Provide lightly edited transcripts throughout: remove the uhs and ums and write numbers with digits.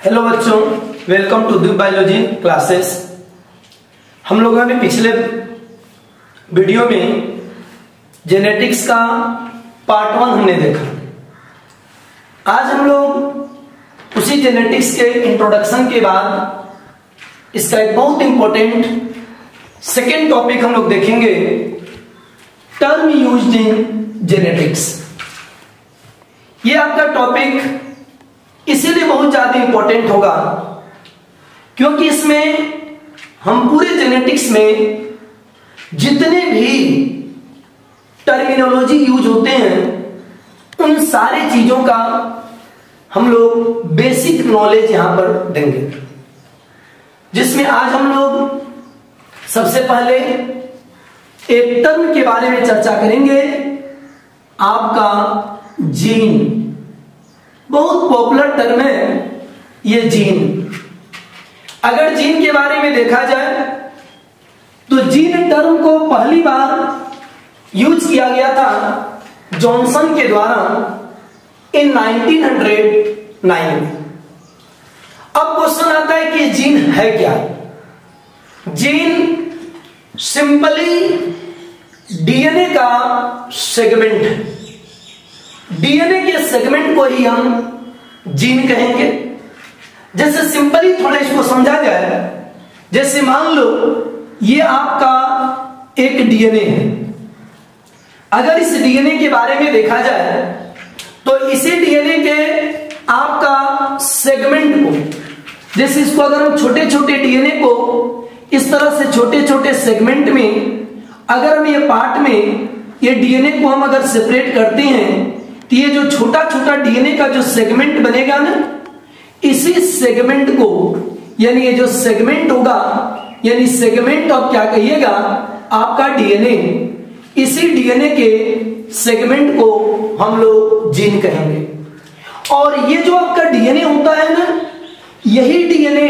Hello बच्चों, welcome to the biology classes. हम लोगों ने पिछले वीडियो में जेनेटिक्स का पार्ट 1 हमने देखा। आज हम लोग उसी जेनेटिक्स के इंट्रोडक्शन के बाद इसका एक बहुत इंपॉर्टेंट सेकेंड टॉपिक हम लोग देखेंगे, टर्म यूज्ड इन जेनेटिक्स। ये आपका टॉपिक इसीलिए बहुत ज्यादा इंपॉर्टेंट होगा क्योंकि इसमें हम पूरे जेनेटिक्स में जितने भी टर्मिनोलॉजी यूज होते हैं उन सारी चीजों का हम लोग बेसिक नॉलेज यहां पर देंगे, जिसमें आज हम लोग सबसे पहले एक टर्म के बारे में चर्चा करेंगे, आपका जीन। बहुत पॉपुलर टर्म है ये जीन। अगर जीन के बारे में देखा जाए तो जीन टर्म को पहली बार यूज किया गया था जॉनसन के द्वारा इन 1909। अब क्वेश्चन आता है कि जीन है क्या? जीन सिंपली डीएनए का सेगमेंट है। डीएनए के सेगमेंट को ही हम जीन कहेंगे। जैसे सिंपली थोड़ा इसको समझा जाए, जैसे मान लो ये आपका एक डीएनए है। अगर इस डीएनए के बारे में देखा जाए तो इसी डीएनए के आपका सेगमेंट को, जैसे इसको अगर हम छोटे छोटे डीएनए को इस तरह से छोटे छोटे सेगमेंट में, अगर हम ये पार्ट में ये डीएनए को हम अगर सेपरेट करते हैं तो ये जो छोटा छोटा डीएनए का जो सेगमेंट बनेगा ना, इसी सेगमेंट को, यानी ये जो सेगमेंट होगा, यानी सेगमेंट ऑफ क्या कहिएगा, आपका डीएनए, इसी डीएनए के सेगमेंट को हम लोग जीन कहेंगे। और ये जो आपका डीएनए होता है ना, यही डीएनए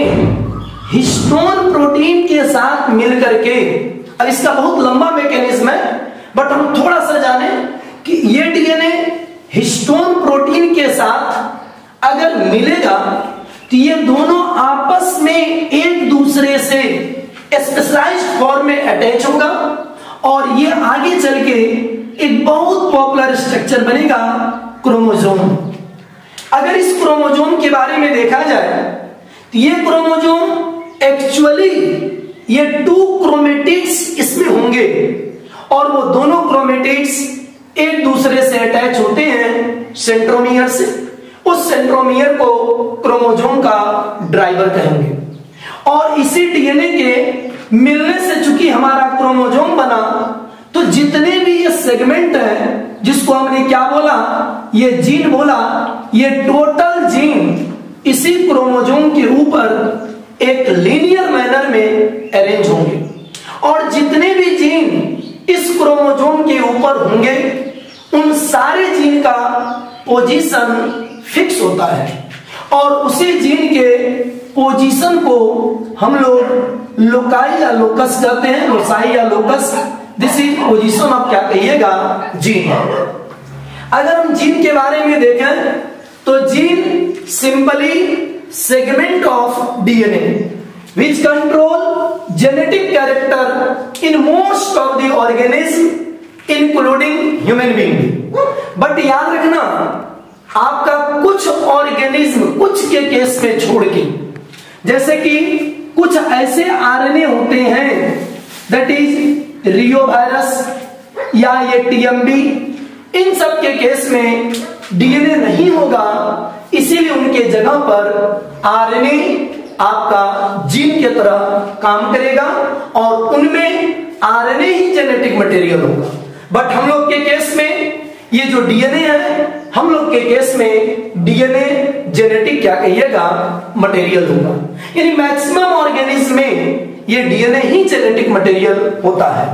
हिस्टोन प्रोटीन के साथ मिलकर के, अब इसका बहुत लंबा मैकेनिज्म है बट हम थोड़ा सा जाने कि ये डीएनए हिस्टोन प्रोटीन के साथ अगर मिलेगा तो ये दोनों आपस में एक दूसरे से स्पेशलाइज्ड फॉर्म में अटैच होगा और ये आगे चल के एक बहुत पॉपुलर स्ट्रक्चर बनेगा, क्रोमोसोम। अगर इस क्रोमोसोम के बारे में देखा जाए तो ये क्रोमोसोम एक्चुअली ये 2 क्रोमेटिड्स इसमें होंगे और वो दोनों क्रोमेटिड्स एक दूसरे से अटैच होते हैं सेंट्रोमियर से। उस सेंट्रोमियर को क्रोमोसोम का ड्राइवर कहेंगे। और इसी डीएनए के मिलने से चूंकि हमारा क्रोमोसोम बना, तो जितने भी ये सेगमेंट हैं, जिसको हमने क्या बोला, ये जीन बोला, ये टोटल जीन इसी क्रोमोसोम के ऊपर एक लीनियर मैनर में अरेंज होंगे। और जितने भी जीन इस क्रोमोसोम के ऊपर होंगे उन सारे जीन का पोजीशन फिक्स होता है और उसी जीन के पोजीशन को हम लोग लोकाई या लोकस कहते हैं, लोसाई या locus. This is position of क्या कहिएगा, जीन। अगर हम जीन के बारे में देखें तो gene simply segment of DNA which control genetic character in most of the organism including human being। But याद रखना, आपका कुछ ऑर्गेनिज्म, कुछ के केस में छोड़ के, जैसे कि कुछ ऐसे आरएनए होते हैं, दैट इज रियो वायरस या ये टीएमबी, इन सब के केस में डीएनए नहीं होगा, इसीलिए उनके जगह पर आरएनए आपका जीन की तरह काम करेगा और उनमें आरएनए ही जेनेटिक मटेरियल होगा। बट हम लोग के केस में ये जो डीएनए है, हम लोग के केस में डीएनए जेनेटिक क्या कहिएगा, मटेरियल होगा। यानी मैक्सिमम ऑर्गेनिज्म में ये डीएनए ही जेनेटिक मटेरियल होता है।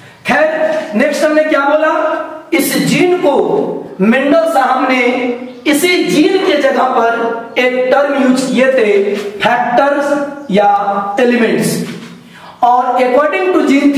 खैर, नेक्स्ट हमने क्या बोला, इस जीन को मेंडल साहब ने इसी जीन के जगह पर एक टर्म यूज किए थे, फैक्टर्स या एलिमेंट्स। और अकॉर्डिंग टू जीन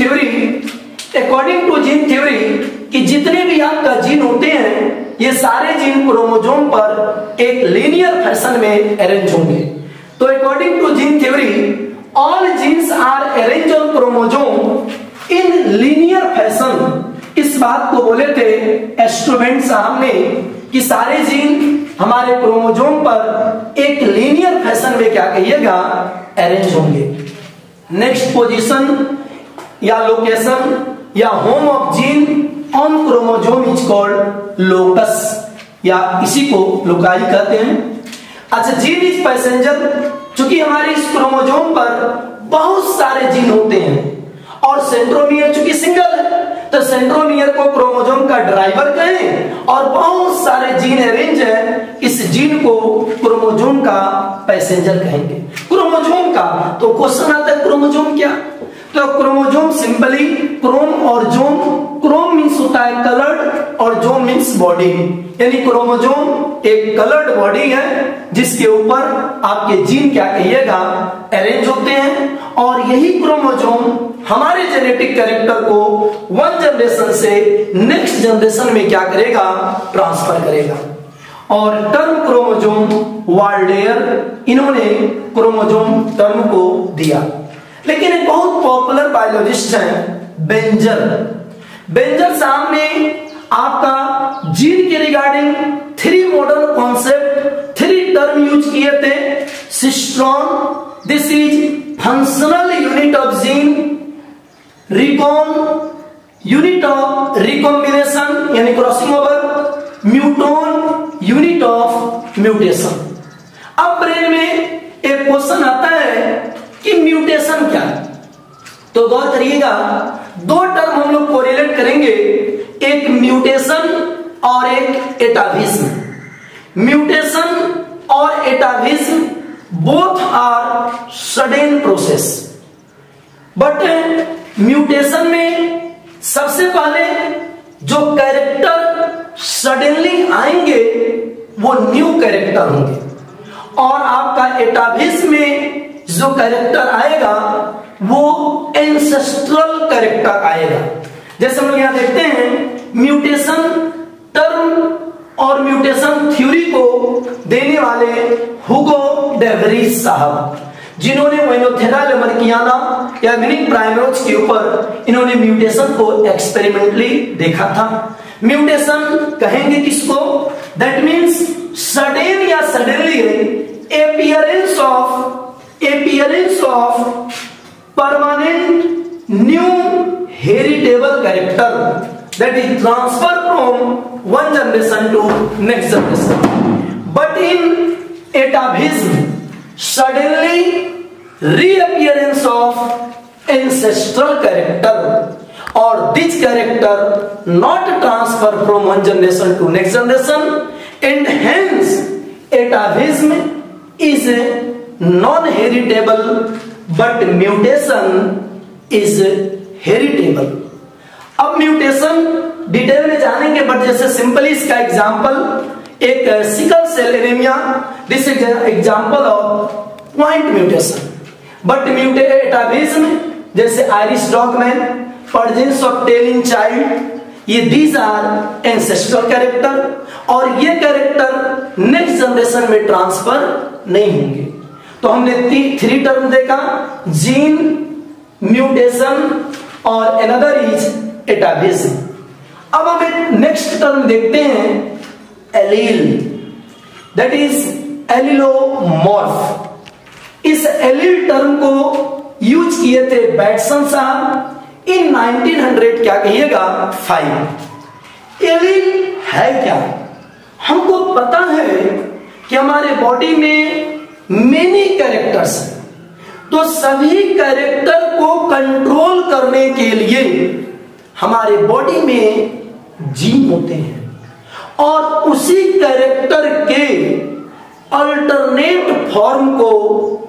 थ्योरी कि जितने भी आपका जीन होते हैं ये सारे जीन क्रोमोसोम पर एक लीनियर फैशन में अरेंज होंगे। तो according to gene theory all genes are arrange on chromosome in linear fashion. इस बात को बोले थे स्टूडेंट साहब ने कि सारे जीन हमारे क्रोमोसोम पर एक लीनियर फैशन में क्या कहिएगा अरेंज होंगे। नेक्स्ट पोजीशन या लोकेशन या home of gene on chromosome is called locus, या इसी को लोकाई कहते हैं। अच्छा, जीन इज पैसेंजर, चूंकि हमारे इस क्रोमोसोम पर बहुत सारे जीन होते हैं और सेंट्रोमियर चूंकि सिंगल है तो सेंट्रोमियर को क्रोमोसोम का ड्राइवर कहें और बहुत सारे जीन अरेंज है, इस जीन को क्रोमोसोम का पैसेंजर कहेंगे। क्रोमोसोम का तो क्वेश्चन आता है क्रोमोसोम क्या, तो क्रोमोसोम सिंपली क्रोम और जोम, क्रोम मीन्स होता है कलर्ड और जोम मीन्स बॉडी, यानी क्रोमोसोम एक कलर्ड बॉडी है जिसके ऊपर आपके जीन क्या कहिएगा अरेंज होते हैं, और यही क्रोमोसोम हमारे जेनेटिक कैरेक्टर को वन जनरेशन से नेक्स्ट जनरेशन में क्या करेगा ट्रांसफर करेगा। और टर्म क्रोमोसोम वाल्डेयर इन्होंने क्रोमोसोम टर्म को दिया। लेकिन एक बहुत पॉपुलर बायोलॉजिस्ट हैं बेंजर, बेंजर साहब ने आपका जीन के regarding 3 modern concept 3 term use किए थे। Cistron, this is functional unit of gene, recon unit of recombination यानी crossing over, muton unit of mutation. अब ब्रेन में एक क्वेश्चन आता है कि म्यूटेशन क्या है, तो गौर करिएगा 2 टर्म हम लोग कोरिलेट करेंगे, एक म्यूटेशन और एक एटाविज्म। म्यूटेशन और atavism both are sudden process, but mutation में सबसे पहले जो कैरेक्टर सडनली आएंगे वो न्यू कैरेक्टर होंगे, और आपका एटाविज्म में जो कैरेक्टर आएगा वो एंसेस्ट्रल कैरेक्टर आएगा। जैसे हम लोग यहां देखते हैं म्यूटेशन टर्म और म्यूटेशन थ्योरी को देने वाले हुगो डेवरीज साहब, जिन्होंने वेनोथेरा लेमरकियाना या मिनी प्राइमरोज के ऊपर इन्होंने म्यूटेशन को एक्सपेरिमेंटली देखा था। म्यूटेशन कहेंगे किसको, दैट मीन्स सडन या suddenly appearance of permanent new heritable character that is transferred from one generation to next generation. But in atavism, suddenly reappearance of ancestral character, or this character not transferred from one generation to next generation, and hence atavism is non-heritable but mutation is heritable. अब mutation detail में जानेंगे, बट जैसे simply इसका example एक sickle cell anaemia, this is example of point mutation. But atavism जैसे Irish dogman, presence of tail in child, ये these are ancestral character, और ये कैरेक्टर नेक्स्ट जनरेशन में ट्रांसफर नहीं होंगे। तो हमने 3 टर्म देखा, जीन, म्यूटेशन और अनदर इज एटाविज्म। अब हम एक नेक्स्ट टर्म देखते हैं एलील, दैट इज एलिलोमॉर्फ। इस एलील टर्म को यूज किए थे बैटसन साहब इन 1900 क्या कहिएगा 5। एलील है क्या, हमको पता है कि हमारे बॉडी में मेनी कैरेक्टर्स हैं, तो सभी कैरेक्टर को कंट्रोल करने के लिए हमारे बॉडी में जीन होते हैं, और उसी कैरेक्टर के अल्टरनेट फॉर्म को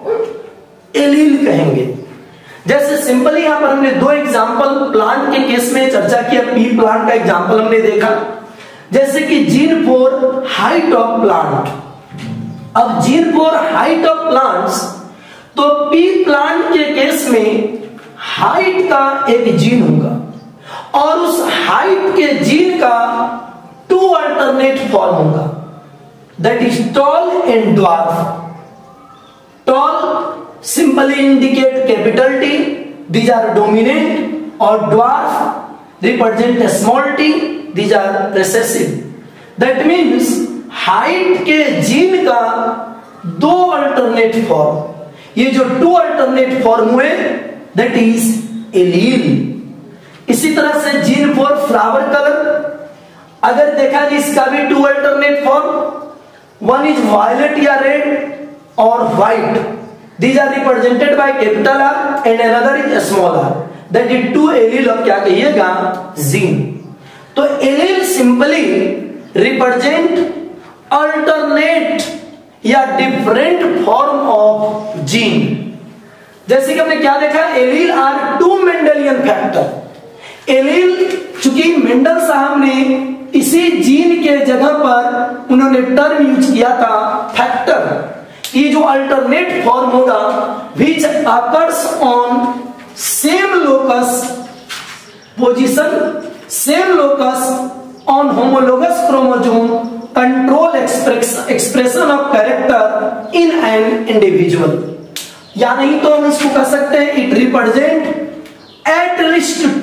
एलील कहेंगे। जैसे सिंपली यहां पर हमने 2 एग्जांपल प्लांट के केस में चर्चा किया, पी प्लांट का एग्जांपल हमने देखा, जैसे कि gene for height of plant. अब gene for height of plants, तो पी प्लांट के केस में हाइट का एक जीन होगा, और उस हाइट के जीन का 2 अल्टरनेट फॉर्म होगा, that is tall and dwarf. Tall simply indicate capital T. These are dominant. और dwarf represent small t. These are recessive. That means height के जीन का दो अल्टरनेट फॉर्म, ये जो टू अल्टरनेट फॉर्म हुए that is allele. इसी तरह से जीन फॉर फ्लावर कलर अगर देखा जाए इसका भी two alternate form, one is violet या रेड और white, these are represented by capital R and another is small R, that is two allele of क्या कहिएगा जीन। तो एलील सिंपली रिप्रेजेंट अल्टरनेट या डिफरेंट फॉर्म ऑफ जीन। जैसे कि हमने क्या देखा, allele are two Mendelian factor. Allele चूंकि मेंडल साहब ने इसी जीन के जगह पर उन्होंने टर्म यूज किया था फैक्टर। ये जो अल्टरनेट फॉर्म होगा which occurs on same locus position, same locus on homologous chromosome, control expression of character in an individual. या नहीं तो हम इसको कह सकते हैं it represent at least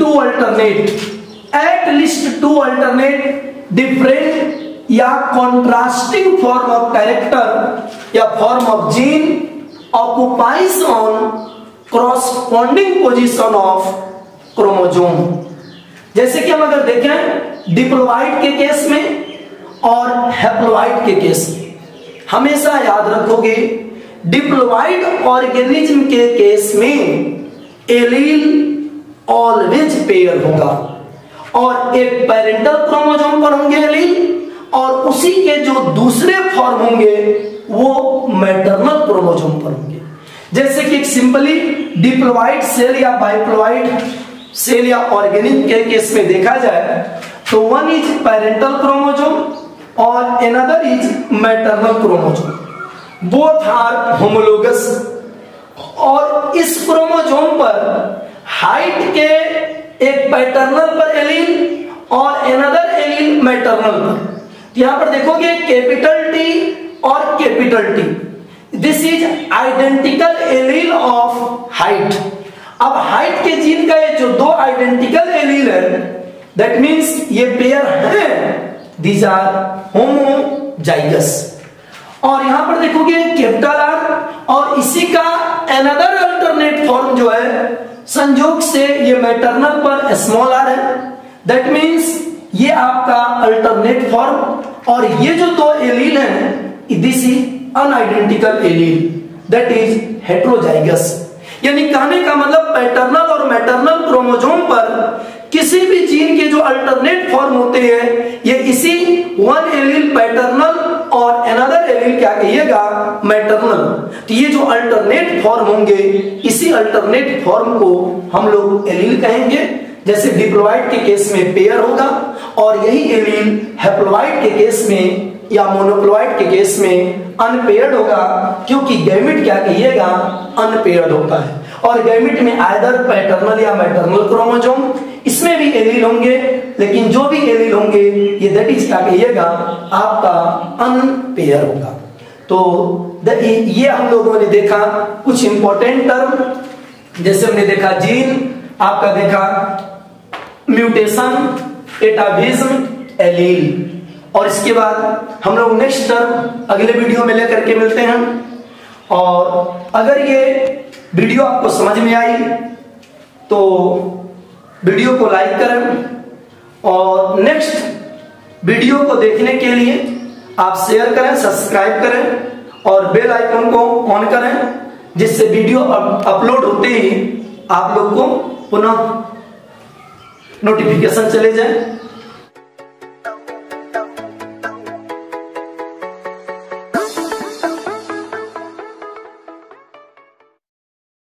two alternate different या कॉन्ट्रास्टिंग फॉर्म ऑफ कैरेक्टर या form of gene occupies on corresponding position of chromosome. जैसे कि हम अगर देखें डिप्लोइड के केस में और हैप्लोइड के केस में, हमेशा याद रखोगे डिप्लोइड ऑर्गेनिज्म के केस में एलील ऑलवेज पेयर होगा और एक पेरेंटल क्रोमोसोम पर होंगे एलील और उसी के जो दूसरे फॉर्म होंगे वो मैटरनल क्रोमोसोम पर होंगे। जैसे कि सिंपली डिप्लोइड सेल या बाइप्लोइड सेल या ऑर्गेनिज्म के केस में देखा जाए तो वन इज पेरेंटल क्रोमोसोम और another is maternal chromosome, both are homologous. और इस क्रोमोसोम पर हाइट के एक पैटर्नल पर एलील और अनदर एलील मैटरनल पर। यहां पर देखोगे कैपिटल टी और capital T, this is identical allele of height. अब हाइट के जीन का ये जो दो आइडेंटिकल एलील है दैट मींस ये पेयर है, these are homozygous। और यहां पर देखोगे कैपिटल आर और इसी का अनदर अल्टरनेट फॉर्म जो है संयोग से ये मैटरनल पर स्मॉल आर है, दैट मींस ये आपका अल्टरनेट फॉर्म। और ये जो दो एलील हैं this is unidentical allele that is heterozygous. यानी कहने का मतलब पैटर्नल और मैटरनल क्रोमोसोम पर किसी भी जीन के जो अल्टरनेट फॉर्म होते हैं ये इसी वन एलील पैटर्नल और अनदर एलील क्या कहिएगा मैटरनल। तो ये जो अल्टरनेट फॉर्म होंगे इसी अल्टरनेट फॉर्म को हम लोग एलील कहेंगे। जैसे डिप्लोइड के केस में पेयर होगा और यही एलील हैप्लोइड के केस में या मोनोप्लोइड के केस में अनपेयर्ड होगा, क्योंकि गैमेट क्या कहिएगा अनपेयर्ड होता है। और गैमेट में आइदर पैटर्नल या मैटरनल क्रोमोसोम, इसमें भी एलील होंगे, लेकिन जो भी एलील होंगे ये दैट इज क्या कहिएगा आपका अनपेयर होगा। तो ये हम लोगों ने देखा कुछ इंपॉर्टेंट टर्म, जैसे हमने देखा जीन, आपका देखा म्यूटेशन, एटाविज्म, एलील। और इसके बाद हम लोग नेक्स्ट टर्म अगले वीडियो में लेकर के मिलते हैं। और अगर ये वीडियो आपको समझ में आई तो वीडियो को लाइक करें और नेक्स्ट वीडियो को देखने के लिए आप शेयर करें, सब्सक्राइब करें और बेल आइकन को ऑन करें, जिससे वीडियो अपलोड होते ही आप लोग को पुनः नोटिफिकेशन चले जाए।